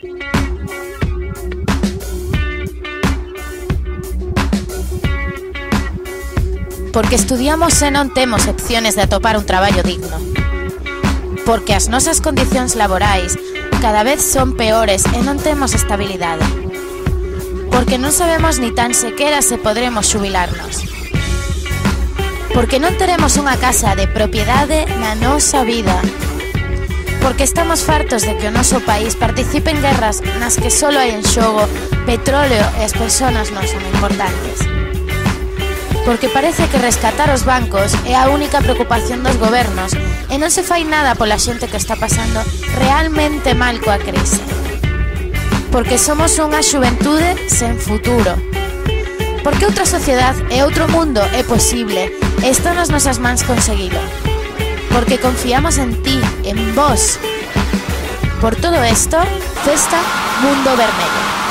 Porque estudiamos e non temos opciones de atopar un traballo digno. Porque as nosas condicións laborais cada vez son peores e non temos estabilidade. Porque non sabemos ni tan sequera se podremos xubilarnos. Porque non teremos unha casa de propiedade na nosa vida. Porque estamos fartos de que o noso país participe en guerras nas que só hai en xogo petróleo e as persoas non son importantes. Porque parece que rescatar os bancos é a única preocupación dos gobernos e non se fai nada pola xente que está pasando realmente mal coa crise. Porque somos unha xuventude sen futuro. Porque outra sociedade e outro mundo é posible e está nas nosas mans conseguilo. Porque confiamos en ti, en vos. Por todo esto, Festa Mundo Vermello.